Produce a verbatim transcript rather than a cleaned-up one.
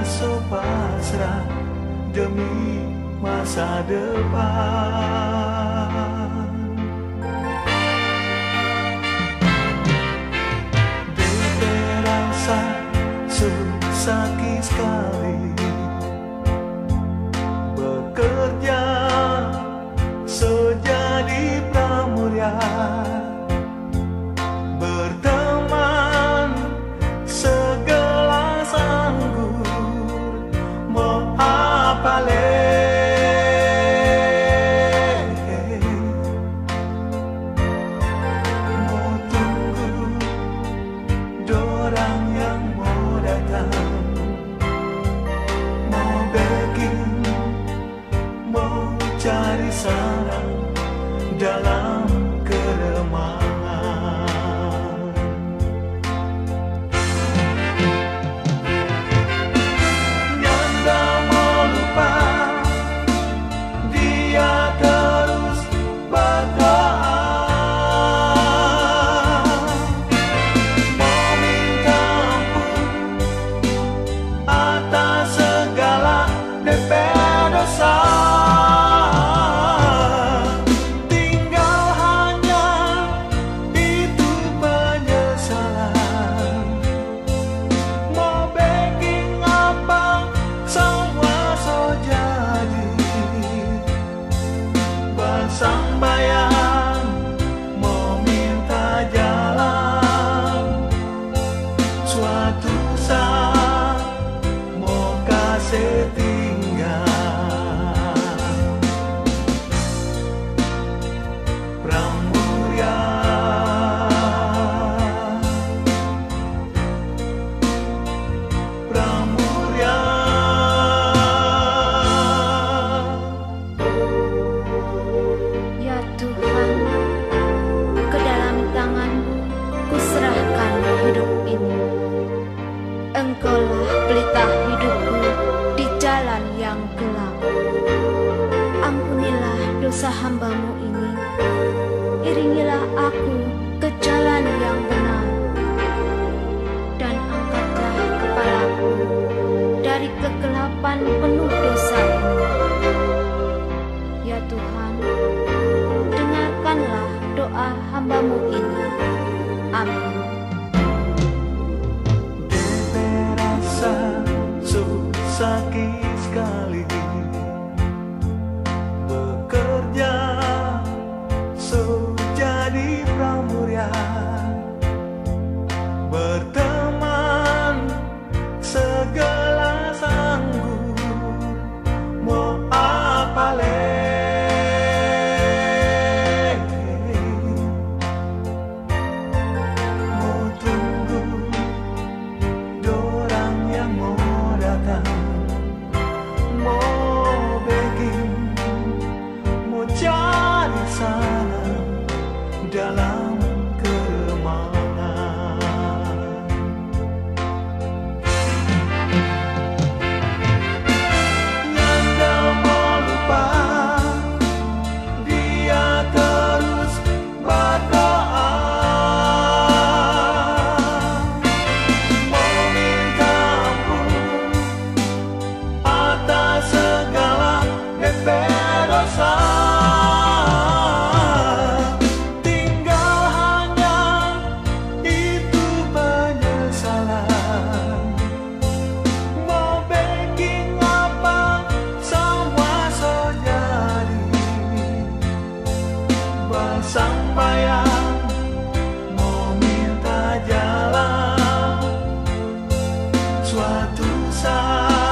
so pasrah demi masa depan. Bebe rasa so sakit sekali bekerja so jadi pramuria, berteman segelas anggur, mau apa leh, mau tunggu dorang yang mau datang, mau begging, mau cari sarang dalam keremangan. Nyanda mau lupa, dia terus berdoa, mau minta ampun atas segala D P dosa. Sambayang mau minta jalan, suatu saat mau kasih tinggal. Pramuria, pramuria. Ya Tuhan, ke dalam tangan-Mu kuserahkan hidup ini. Engkaulah pelita hidupku di jalan yang gelap. Ampunilah dosa hamba-Mu ini. Iringilah aku ke jalan yang benar. Dan angkatlah kepalaku dari kegelapan penuh dosa ini. Ya Tuhan, dengarkanlah doa hamba-Mu ini. Amin. Bebe rasa so sakit sekali bekerja so jadi pramuria, berteman segelas anggur, mau apa leh, mau tunggu dorang yang mau datang, mau begging, mau cari sana dalam keremangan. Nyanda mau lupa, dia terus berdoa, mau minta ampun atas segala D P dosa. Tinggal hanya itu penyesalan, mau begging apa semua so jadi. Bersambayang mau minta jalan, suatu saat